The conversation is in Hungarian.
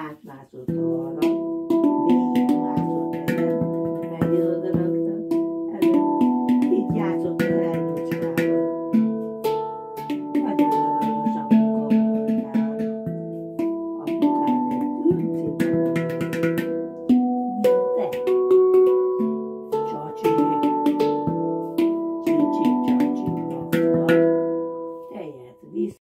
อามาสุโธโร